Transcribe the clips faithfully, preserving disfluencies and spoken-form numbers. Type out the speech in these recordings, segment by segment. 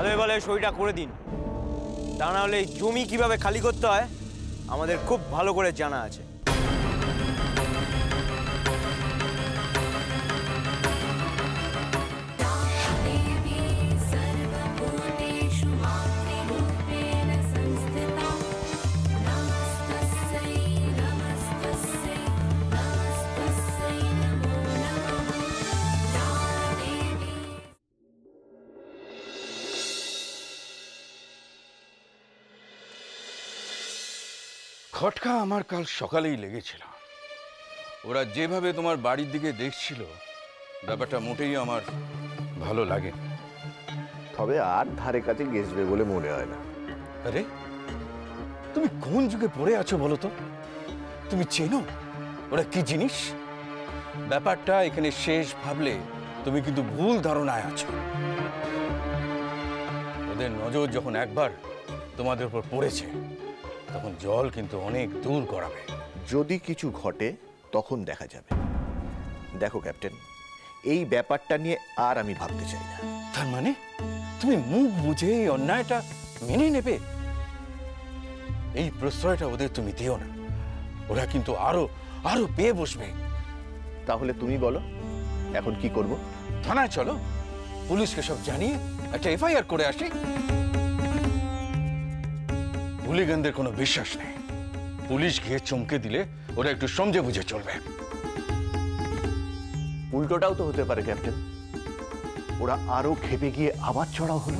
বলে বলে সইটা করে দিন, তা না হলে জমি কিভাবে খালি করতে হয় আমাদের খুব ভালো করে জানা আছে। খটকা আমার কাল সকালেই লেগেছিল। ওরা যেভাবে তোমার বাড়ির দিকে দেখছিল ব্যাপারটা মোটেই আমার ভালো লাগে। তবে আর ধারে কাছে গেছবে বলে মনে হয় না। আরে তুমি কোন যুগে পড়ে আছো বলো তো? তুমি চেনো ওরা কি জিনিস? ব্যাপারটা এখানে শেষ ভাবলে তুমি কিন্তু ভুল ধারণায় আছো। ওদের নজর যখন একবার তোমাদের উপর পড়েছে তখন জল কিন্তু অনেক দূর গড়াবে। যদি কিছু ঘটে তখন দেখা যাবে। দেখো ক্যাপ্টেন, এই ব্যাপারটা নিয়ে আর আমি ভাবতে চাই না। তার মানে তুমি মুখ বুঝে এই অন্যায়টা মেনে নেবে? এই প্রশ্রয়টা ওদের তুমি দিও না, ওরা কিন্তু আরো আরো পেয়ে বসবে। তাহলে তুমি বলো এখন কি করব? থানায় চলো, পুলিশকে সব জানিয়ে একটা এফআইআর করে আসি। হুলিগানদের কোনো বিশ্বাস নেই, পুলিশ গিয়ে চমকে দিলে ওরা একটু সমঝে বুঝে চলবে। উল্টোটাও তো হতে পারে ক্যাপ্টেন, ওরা আরো খেপে গিয়ে আবার চড়াও হলো।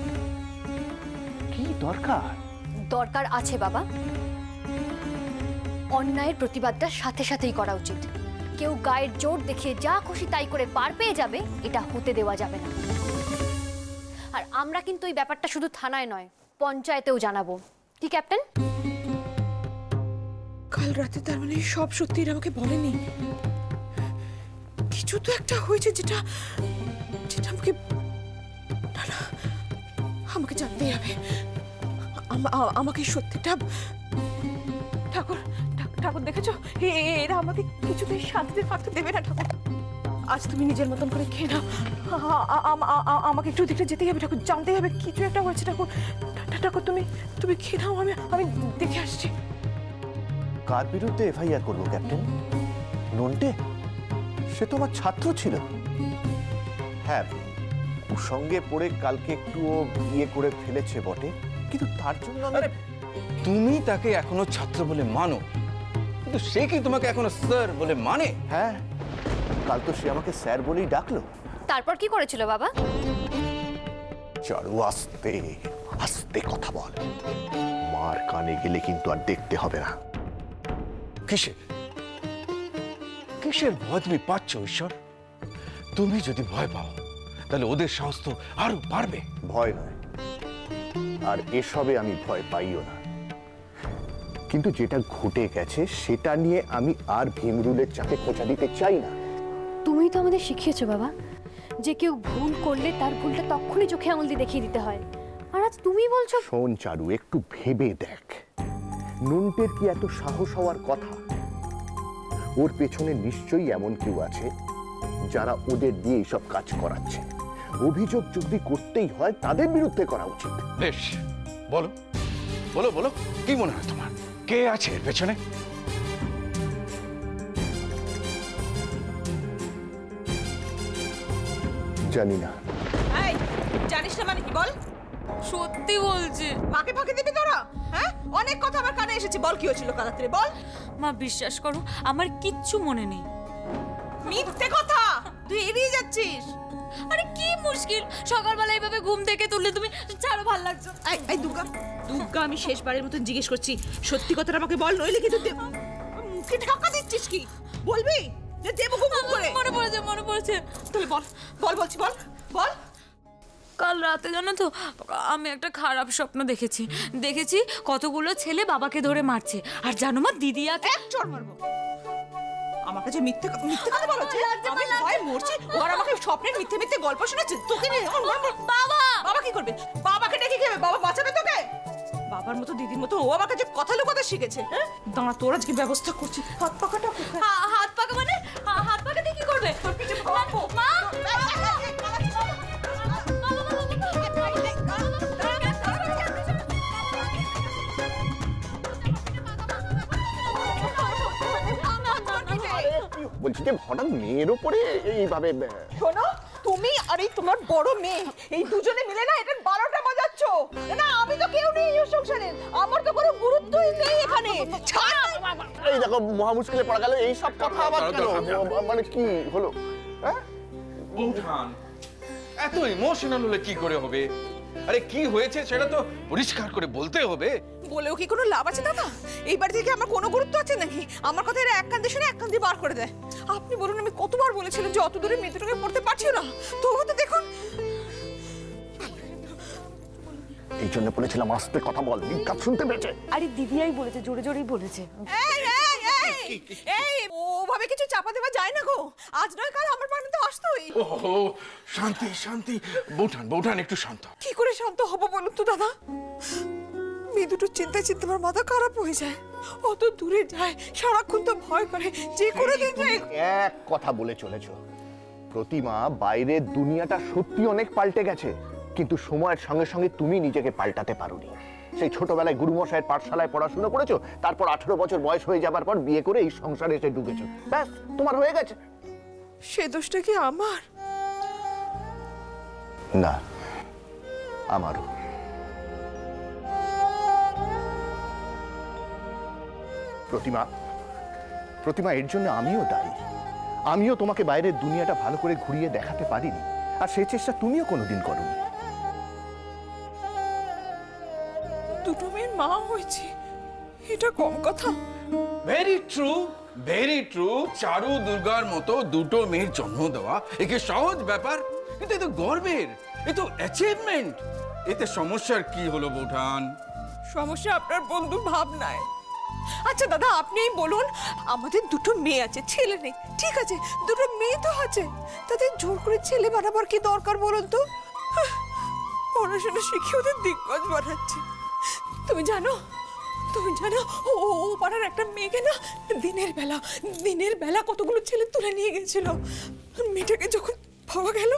কি দরকার? দরকার আছে বাবা, অন্যায়ের প্রতিবাদটা সাথে সাথেই করা উচিত। কেউ গায়ের জোর দেখিয়ে যা খুশি তাই করে পার পেয়ে যাবে, এটা হতে দেওয়া যাবে না। আর আমরা কিন্তু এই ব্যাপারটা শুধু থানায় নয়, পঞ্চায়েতেও জানাবো। কি ক্যাপ্টেন? কাল রাতে তার মানে সব সত্যি আমাকে বলেনি? কিছু তো একটা হয়েছে যেটা যেটা আমাকে না না আমাকে জানতেই হবে। আমাকে সত্যিটা ঠাকুর ঠাকুর দেখেছো, এরা আমাকে কিছুতেই শান্তিতে থাকতে দেবে না। ঠাকুর আজ তুমি নিজের মতন করে খেয়ে নাও, আমাকে একটু দেখে যেতেই হবে। ঠাকুর জানতেই হবে কিছু একটা হয়েছে। ঠাকুর ঠাকুর তুমি তুমি খেয়ে নাও, আমি আমি দেখে আসছি। কার বিরুদ্ধে এফআইআর করবো ক্যাপ্টেন? নন্টে? সে তো আমার ছাত্র ছিল। হ্যাঁ, ওর সঙ্গে পড়ে কালকে একটু ইয়ে করে ফেলেছে বটে, কিন্তু তার জন্য তুমি তাকে এখনো ছাত্র বলে মানো, কিন্তু সে কি তোমাকে এখনো স্যার বলে মানে? হ্যাঁ, কাল তো সে আমাকে স্যার বলেই ডাকলো। তারপর কি করেছিল বাবা? চারু আস্তে আস্তে কথা বল, মার কানে গেলে কিন্তু আর দেখতে হবে না। কিসের কিসের ভয় তুমি পাচ্ছ ঈশ্বর? তুমি যদি ভয় পাও তাহলে ওদের সাহস তো আরো বাড়বে। ভয় নয়, আর এসবে আমি ভয় পাইও না, কিন্তু যেটা ঘটে গেছে সেটা নিয়ে আমি আর ভীমরুলের চাপে খোঁচা দিতে চাই না। তুমি তো আমাদের শিখিয়েছো বাবা যে কেউ ভুল করলে তার ভুলটা তখনই চোখে আঙুল দিয়ে দেখিয়ে দিতে হয়, আর আজ তুমি বলছো। শোন চারু, একটু ভেবে দেখ, নন্টের কি এত সাহস হওয়ার কথা? ওর পেছনে নিশ্চয়ই এমন কেউ আছে যারা ওদের দিয়ে এইসব কাজ করাচ্ছে। অভিযোগ যদি করতেই হয় তাদের বিরুদ্ধে করা উচিত। বেশ, বলো বলো বলো কি মনে হয় তোমার, কে আছে এর পেছনে? জানি না। এই জানিস না মানে কি? বল। সত্যি বলছি। মাকে ফাঁকি দিবি তোরা? হ্যাঁ, অনেক কথা আমার কানে এসেছে। বল কি হয়েছিল কাল রাতে? বল। মা বিশ্বাস করো, আমার কিচ্ছু মনে নেই। মিথ্যে কথা, তুই এড়িয়ে যাচ্ছিস। আরে কি মুশকিল, সকালবেলা এইভাবে ঘুম থেকে তুললে তুমি ছাড়ো, ভাল লাগছে। এই এই দুর্গা দুর্গা, আমি শেষবারের মতন জিজ্ঞেস করছি, সত্যি কথাটা আমাকে বল, নইলে কিন্তু মুখে ঢাকা দিচ্ছিস। কি বলবি? যে দেব ঘুম করে। মনে পড়েছে মনে পড়েছে তাহলে বল বল বলছি বল বল। কাল রাতে জানো তো আমি একটা খারাপ স্বপ্ন দেখেছি দেখেছি কতগুলো ছেলে বাবাকে ধরে মারছে, আর জানো মা দিদিয়াকে এক চড় মারবো। আমাকে যে মিথ্যে মিথ্যে কথা বলছে, আমি ভয় মরছি। ওরা আমাকে স্বপ্নের মিথ্যে মিথ্যে গল্প শোনাচ্ছে। তোকে নিয়ে বাবা বাবা কি করবে? বাবাকে ডেকে খেবে, বাবা বাঁচাবে তোকে? বাবার মতো দিদির মতো ও আমাকে যে কথা লুকাতে শিখেছে। হ্যাঁ, দাঁড়া তোর আজকে ব্যবস্থা করছি। হাত পাকাটা হাত পাকা মানে হাত পাকা দিয়ে কি করবে? মা বলছি যে হঠাৎ মেয়ের ওপরে এইভাবে শোনো, তুমি আর এই তোমার বড় মেয়ে এই দুজনে মিলে না এটার বারোটা বাজাচ্ছ। না আমি তো কেউ নেই এই সংসারে, আমার তো কোনো গুরুত্বই নেই এখানে। এই দেখো মহা মুশকিলে পড়া গেল। এই সব কথা আবার কেন? মানে কি হলো? হ্যাঁ, বৌঠান এত ইমোশনাল হলে কি করে হবে? আরে কি হয়েছে সেটা তো পরিষ্কার করে বলতে হবে। বলেও কি কোনো লাভ আছে দাদা? এই বাড়ি থেকে আমার কোনো গুরুত্ব আছে নাকি? আমার কথা এরা এক কান দিয়ে শুনে এক কান দিয়ে বার করে দেয়। আপনি বলুন, আমি কতবার বলেছিলাম যে অত দূরে মেয়েটাকে পড়তে পারছি না, তবুও তো দেখুন। এই জন্য বলেছিলাম আস্তে কথা বল, বিজ্ঞাপ শুনতে পেয়েছে। আরে দিদিয়াই বলেছে, জোরে জোরেই বলেছে। এই এই এই এই ওভাবে কিছু চাপা দেওয়া যায় না গো। আজ নয় কাল আমার বাড়িতে তো আসতোই। ওহো, শান্তি শান্তি। বৌঠান বৌঠান একটু শান্ত। কি করে শান্ত হব বলুন তো দাদা? মেয়ে দুটো চিন্তা চিন্তা আমার মাথা খারাপ হয়ে যায়। অত দূরে যায়, সারাক্ষণ তো ভয় করে যে করে দিন যায়। এক কথা বলে চলেছো প্রতিমা, বাইরের দুনিয়াটা সত্যি অনেক পাল্টে গেছে, কিন্তু সময়ের সঙ্গে সঙ্গে তুমি নিজেকে পাল্টাতে পারোনি। সেই ছোটবেলায় গুরুমশাইয়ের পাঠশালায় পড়াশোনা করেছো, তারপর আঠারো বছর বয়স হয়ে যাবার পর বিয়ে করে এই সংসারে এসে ঢুকেছো, ব্যাস তোমার হয়ে গেছে। সে দোষটা কি আমার? না, আমারও। প্রতিমা প্রতিমা এর জন্য আমিও দায়ী। আমিও তোমাকে বাইরের দুনিয়াটা ভালো করে ঘুরিয়ে দেখাতে পারিনি, আর সেই চেষ্টা তুমিও কোনোদিন করোনি। দুটো মেয়ের মা হয়েছে, এটা কম কথা? Very true, very true. Charu দুর্গার মতো দুটো মেয়ের জন্ম দেওয়া একে সহজ ব্যাপার, কিন্তু এ তো গর্বের, এ তো অ্যাচিভমেন্ট। এতে সমস্যার কি হলো বৌঠান? সমস্যা আপনার বন্ধুর ভাবনায়। আচ্ছা দাদা, আপনিই বলুন, আমাদের দুটো মেয়ে আছে, ছেলে নেই, ঠিক আছে, দুটো মেয়ে তো আছে, তাদের জোর করে ছেলে বানাবার কি দরকার বলুন তো? পড়াশোনা শিখে ওদের দিগ্গজ বানাচ্ছে। তুমি জানো, তুমি জানো ও ও পাড়ার একটা মেয়েকে না দিনের বেলা দিনের বেলা কতগুলো ছেলে তুলে নিয়ে গেছিল। মেয়েটাকে যখন পাওয়া গেল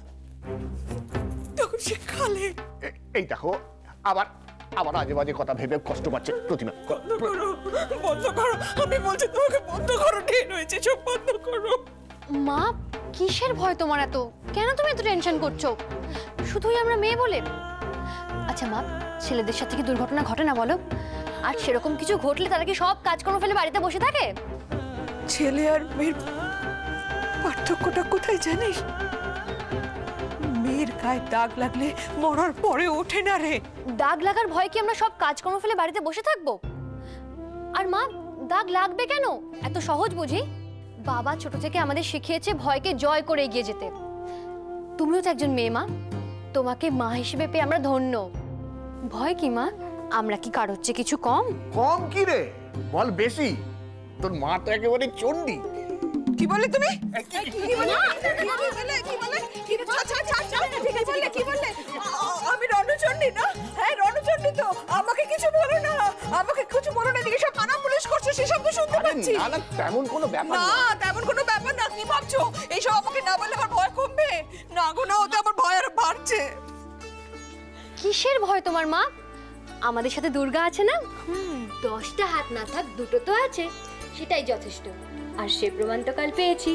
তখন সে খালে। এ- এই দেখো, আবার আবার আজে বাজে কথা ভেবে কষ্ট পাচ্ছে প্রতিমা। বন্ধ করো, বন্ধ করো, আমি বলছি তোমাকে বন্ধ করো, ঢের হয়েছে, সব বন্ধ করো। মা, কিসের ভয় তোমার এত? কেন তুমি এত টেনশন করছো? শুধুই আমরা মেয়ে বলে? আচ্ছা মা, ছেলেদের সাথে কি দুর্ঘটনা ঘটে না বলো? আর সেরকম কিছু ঘটলে তারা কি সব কাজকর্ম ফেলে বাড়িতে বসে থাকে? ছেলে আর মেয়ের পার্থক্যটা কোথায় জানিস? মেয়ের গায়ে দাগ লাগলে মরার পরে ওঠে না রে। দাগ লাগার ভয় কি আমরা সব কাজকর্ম ফেলে বাড়িতে বসে থাকবো? আর মা, দাগ লাগবে কেন? এত সহজ বুঝি? বাবা ছোট থেকে আমাদের শিখিয়েছে ভয়কে জয় করে এগিয়ে যেতে। তুমিও তো একজন মেয়ে মা, তোমাকে মা হিসেবে পেয়ে আমরা ধন্য। ভয় কি মা? আমরা কি কারোর চেয়ে কিছু কম? কম কি রে, বল বেশি। তোর মা তো একেবারে চণ্ডী। কি বলে তুমি? কি বলে? কি বলে? কি বলে? কি বলে? ছাড়, ছাড়, ছাড়, ছাড়। কি বলে? কি বলে? আ- আমি রণচণ্ডী না? হ্যাঁ রণচণ্ডী তো। আমাকে কিছু বলো না, আমাকে কিছু বলো না। এদিকে সব থানা পুলিশ করছে, সেসব তো শুনতে আরে পাচ্ছি। না না, তেমন কোনো ব্যাপার না, না। তেমন কোনো ব্যাপার না। কি ভাবছো? এইসব আমাকে না বললে আমার ভয় কমবে? না গো না, ওতে আমার ভয় আরো বাড়ছে। কিসের ভয় তোমার মা? আমাদের সাথে দুর্গা আছে না? দশটা হাত না থাক, দুটো তো আছে, সেটাই যথেষ্ট। আর সে প্রমাণ তো কাল পেয়েছি।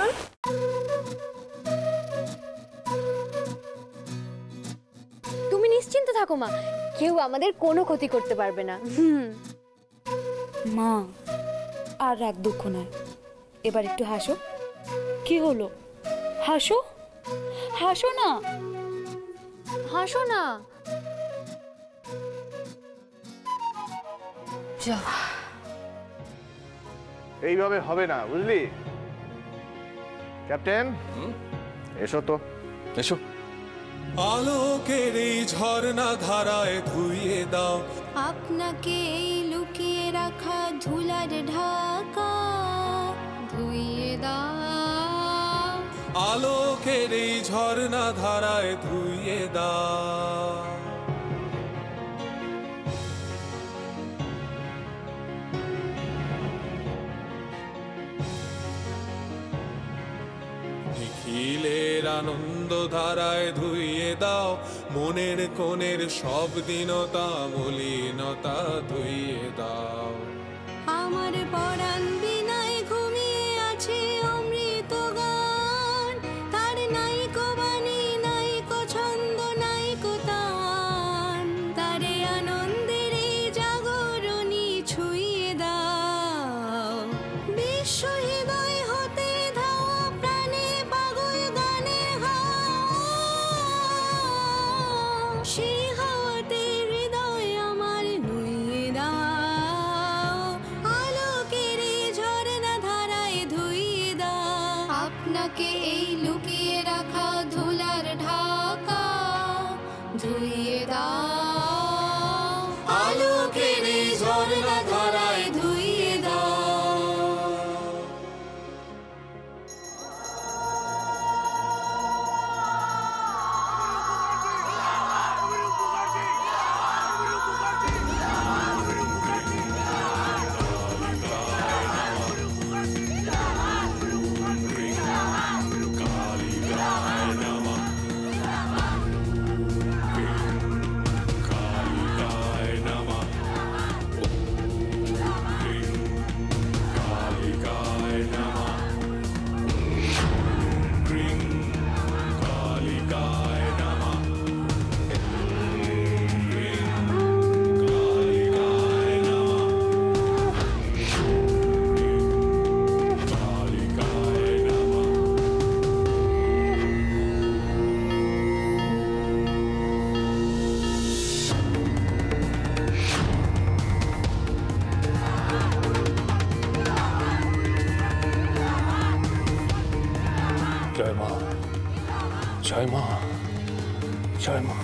তুমি নিশ্চিন্ত থাকো মা, কেউ আমাদের কোনো ক্ষতি করতে পারবে না। হুম। মা, আর রাগ দুঃখ নয়, এবার একটু হাসো। কি হলো? হাসো, হাসো না। হাসো না। যা, এইভাবে হবে না, বুঝলি? ক্যাপ্টেন, এসো তো। এসো। আলোকের এই ঝর্ণা ধারায় ধুইয়ে দাও আপনাকে এই লুকিয়ে রাখা ধুলার ঢাকা ধুইয়ে দাও। আলোকের এই ঝর্ণা ধারায় ধুইয়ে দাও। নিখিলের আনন্দ ধারায় ধুইয়ে দাও মনের কোণের সব দীনতা মলিনতা ধুইয়ে দাও। আমার পরাণ বিনায় ঘুমিয়ে আছে আপনাকে এই লুকিয়ে রাখা ধুলার ঢাকা ধুইয়ে দাও আলোকের এই ঝর্ণা ধারায় ধুইয়ে দাও। জয় মা, জয় মা, জয় মা।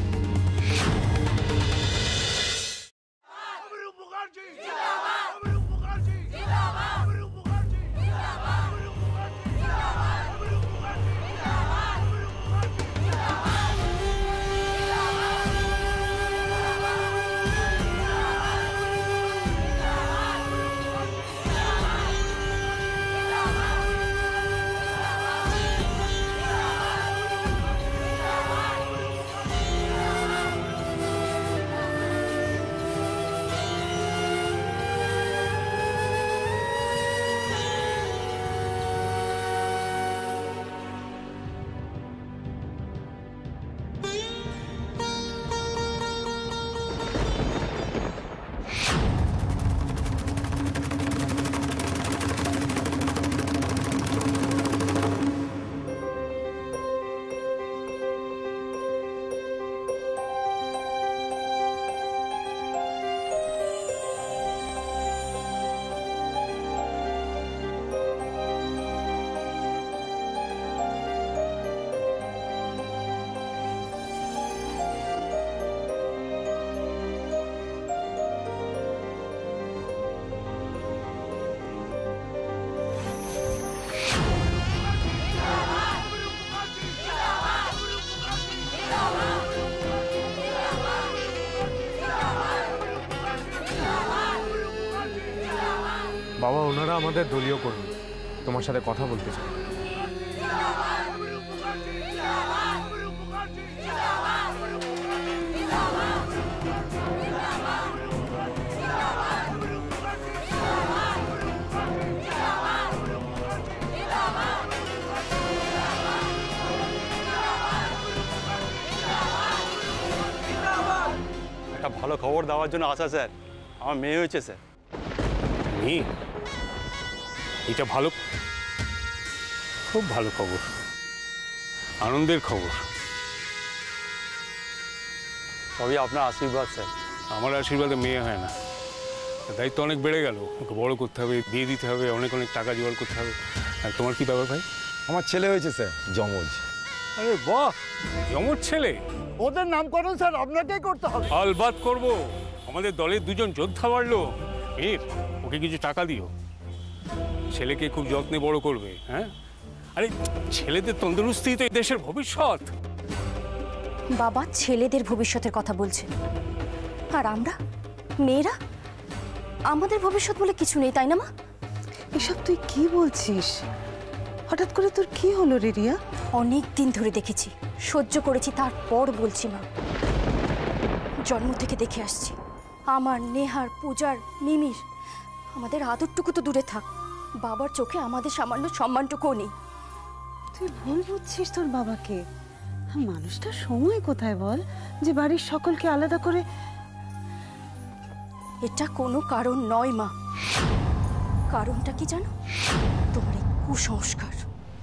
বাবা, ওনারা আমাদের দলীয় কর্মী, তোমার সাথে কথা বলতে চাই। একটা ভালো খবর দেওয়ার জন্য আসা স্যার। আমার মেয়ে হয়েছে স্যার। মেয়ে? এটা ভালো, খুব ভালো খবর, আনন্দের খবর। সবই আপনার আশীর্বাদ স্যার। আমার আশীর্বাদে মেয়ে হয় না, দায়িত্ব অনেক বেড়ে গেল। ওকে বড় করতে হবে, বিয়ে দিতে হবে, অনেক অনেক টাকা জোগাড় করতে হবে। আর তোমার কি ব্যাপার ভাই? আমার ছেলে হয়েছে স্যার, যমজ। আরে বাহ, যমজ ছেলে। ওদের নামকরণ স্যার আপনাকেই করতে হবে। আলবাত করব। আমাদের দলের দুজন যোদ্ধা বাড়লো। এর ওকে কিছু টাকা দিও, ছেলেকে খুব যত্নে বড় করবে। হ্যাঁ, আরে ছেলেদের তন্দুরুস্তি তো এই দেশের ভবিষ্যৎ। বাবা ছেলেদের ভবিষ্যতের কথা বলছে, আর আমরা মেয়েরা, আমাদের ভবিষ্যৎ বলে কিছু নেই, তাই না মা? এসব তুই কি বলছিস? হঠাৎ করে তোর কি হলো রে রিয়া? অনেক দিন ধরে দেখেছি, সহ্য করেছি, তারপর বলছি মা। জন্ম থেকে দেখে আসছি, আমার, নেহার, পূজার, মিমির, আমাদের আদরটুকু তো দূরে থাক, বাবার চোখে আমাদের সামান্য সম্মানটুকুও নেই। তুই ভুল বুঝছিস তোর বাবাকে। মানুষটা সময় কোথায় বল, যে বাড়ির সকলকে আলাদা করে। এটা কোনো কারণ নয় মা। কারণটা কি জানো? তোমার এই কুসংস্কার।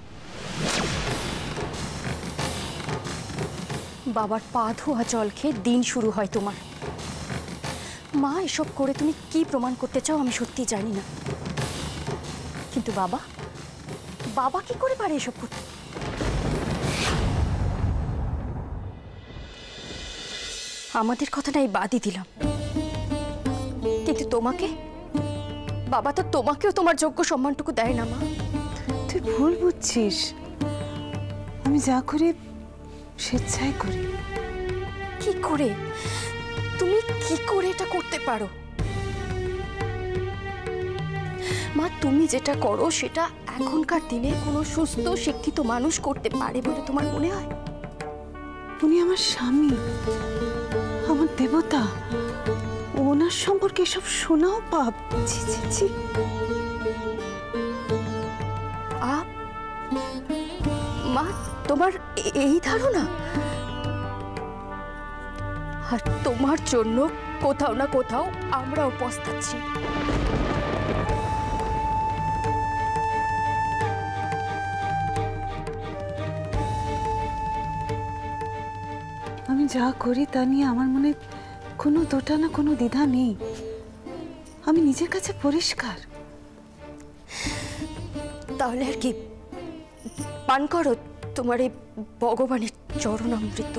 বাবার পা ধোয়া জল খেয়ে দিন শুরু হয় তোমার। মা, এসব করে তুমি কি প্রমাণ করতে চাও আমি সত্যি জানি না, কিন্তু বাবা বাবা কি করে পারে এসব করতে? আমাদের কথাটা এই বাদই দিলাম, কিন্তু তোমাকে বাবা তো তোমাকেও তোমার যোগ্য সম্মানটুকু দেয় না মা। তুই ভুল বুঝছিস, আমি যা করি স্বেচ্ছায় করি। কি করে তুমি কি করে এটা করতে পারো মা? তুমি যেটা করো সেটা এখনকার দিনে কোনো সুস্থ শিক্ষিত মানুষ করতে পারে বলে তোমার মনে হয়? উনি আমার স্বামী, আমার দেবতা, ওনার সম্পর্কে এসব শোনাও পাপ। ছি ছি ছি। আ মা, তোমার এ- এই ধারণা? আর তোমার জন্য কোথাও না কোথাও আমরাও পস্তাচ্ছি। আমি যা করি তা নিয়ে আমার মনে কোনো দোটা না কোনো দ্বিধা নেই। আমি নিজের কাছে পরিষ্কার। তাহলে আর কি, পান করো তোমার এই ভগবানের চরণামৃত।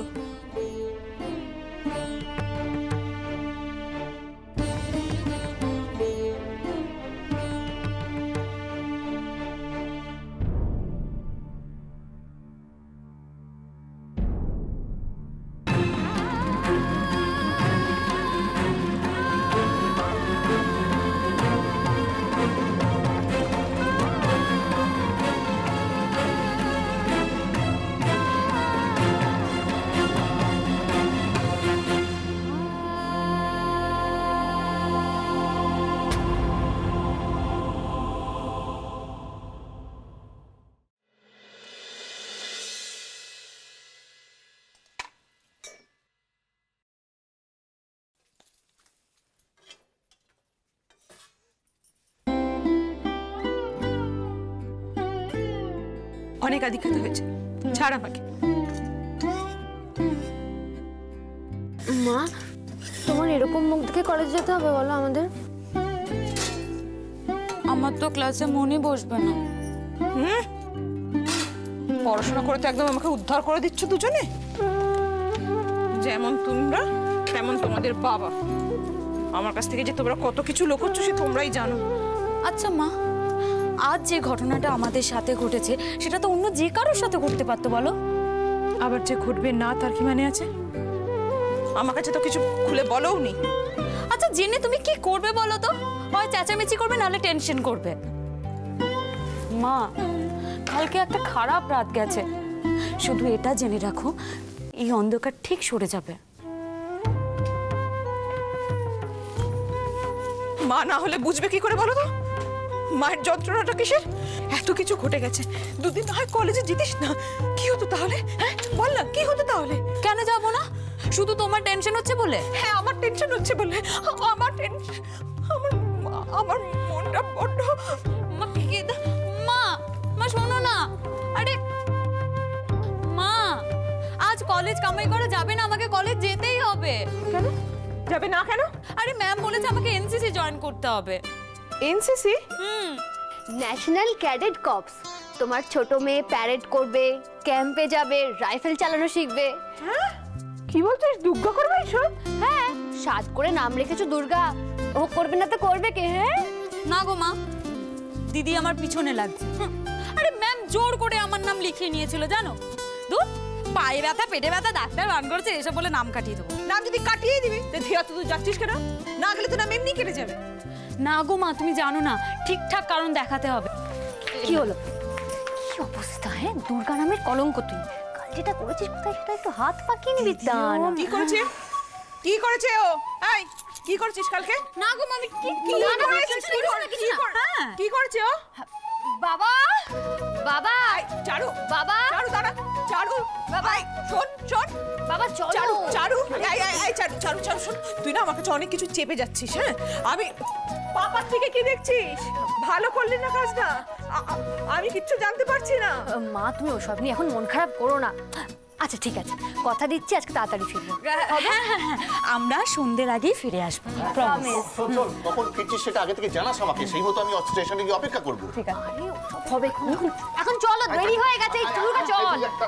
অনেক আধিক্যতা হয়েছে, ছাড় আমাকে। মা, তোমার এরকম মুখ দেখে কলেজে যেতে হবে বলো আমাদের? আমার তো ক্লাসে মনে বসবে না। হুম, পড়াশোনা করে তো একদম আমাকে উদ্ধার করে দিচ্ছ দুজনে। যেমন তোমরা তেমন তোমাদের বাবা। আমার কাছ থেকে যে তোমরা কত কিছু লুকোচ্ছ সে তোমরাই জানো। আচ্ছা মা, আজ যে ঘটনাটা আমাদের সাথে ঘটেছে সেটা তো অন্য যে কারোর সাথে ঘটতে পারতো বলো। আবার যে ঘটবে না তার কি মানে আছে? আমার কাছে তো কিছু খুলে বলোও নি। আচ্ছা, জেনে তুমি কি করবে বলো তো? হয় চেঁচামেচি করবে, নাহলে টেনশন করবে। মা, কালকে একটা খারাপ রাত গেছে, শুধু এটা জেনে রাখো এই অন্ধকার ঠিক সরে যাবে। মা না হলে বুঝবে কি করে বলো তো? মায়ের যন্ত্রণাটা কিসের? এত কিছু ঘটে গেছে, দুদিন না হয় কলেজে যেতিস না, কি হতো তাহলে? হ্যাঁ বল না, কি হতো তাহলে? কেন যাবো না? শুধু তোমার টেনশন হচ্ছে বলে? হ্যাঁ, আমার টেনশন হচ্ছে বলে। আমার টেনশন, আমার আমার মনটা বড্ড। মা মা মা শোনো না। আরে মা, আজ কলেজ কামাই করা যাবে না, আমাকে কলেজ যেতেই হবে। কেন যাবে না? কেন? আরে ম্যাম বলেছে আমাকে এনসিসি জয়েন করতে হবে। এনসিসি? হুম, ন্যাশনাল ক্যাডেট কর্পস। তোমার ছোট মেয়ে প্যারেড করবে, ক্যাম্পে যাবে, রাইফেল চালানো শিখবে। হ্যাঁ, কি বলছিস? দুর্গা করবে এসব? হ্যাঁ, সাত করে নাম রেখেছো দুর্গা, ও করবে না তো করবে কে? হ্যাঁ না গো মা, দিদি আমার পিছনে লাগছে। হুম, আরে ম্যাম জোর করে আমার নাম লিখিয়ে নিয়েছিল জানো। দূর, পায়ে ব্যথা, পেটে ব্যথা, ডাক্তার বান করছে এসব বলে নাম কাটিয়ে দেবো। নাম যদি কাটিয়ে দিবি ধীরা, তুই যাচ্ছিস কেন? না গেলে তো নাম এমনি কেটে যাবে। না গো মা, তুমি জানো না, ঠিকঠাক কারণ দেখাতে হবে। কি হলো? কি অবস্থা? হ্যাঁ, দুর্গা নামের কলঙ্ক তুই। কাল যেটা করেছিস কোথায় সেটা একটু হাত পাকিয়ে নিবি। কি করেছে? কি করেছে ও? এই, কি করেছিস কালকে? না গো মা, আমি কি কি করেছিস? কি করেছে ও? বাবা, বাবা, চারু, বাবা, চারু দাঁড়া, চারু, বাবা, শোন শোন, বাবা চলো। চারু, চারু, এই এই এই চারু, চারু, চারু শোন, তুই না আমার কাছে অনেক কিছু চেপে যাচ্ছিস। হ্যাঁ, আমি পাপার থেকে কি দেখছিস? ভালো করলি না কাজটা? আ- আ- আমি কিচ্ছু জানতে পারছি না। মা, তুমি ওসব নিয়ে এখন মন খারাপ করো না। আচ্ছা ঠিক আছে, কথা দিচ্ছি আজকে তাড়াতাড়ি ফিরবো। হ্যাঁ হ্যাঁ হ্যাঁ, আমরা সন্ধ্যের আগেই ফিরে আসবো, প্রমিস। কখন ফিরছিস সেটা আগে থেকে জানাস আমাকে, সেই মতো আমি স্টেশনে গিয়ে অপেক্ষা করবো। ঠিক আছে, হবে এখন, চলো দেরি হয়ে গেছে, তুই চল।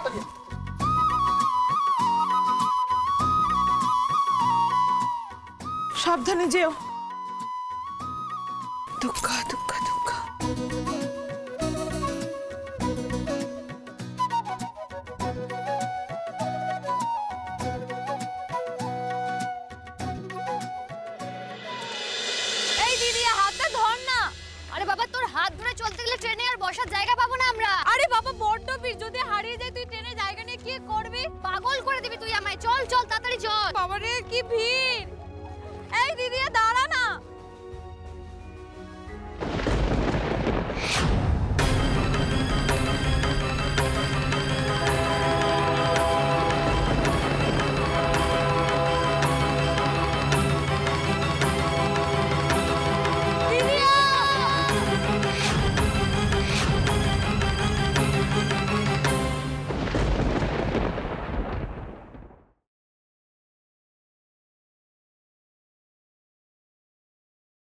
সাবধানে যেও। দুঃখ দুঃখ দুঃখ। এই দিদি হাতটা ধর না। আরে বাবা, তোর হাত ধরে চলতে গেলে ট্রেনে আর বসার জায়গা পাবো না আমরা। আরে বাবা বড্ড ভিড়, যদি হারিয়ে যায় তুই ট্রেনে জায়গা নিয়ে কি করবি? পাগল করে দিবি তুই আমায়। চল চল তাড়াতাড়ি চল। বাবারে কি ভিড়। এই দিদি দাঁড়া।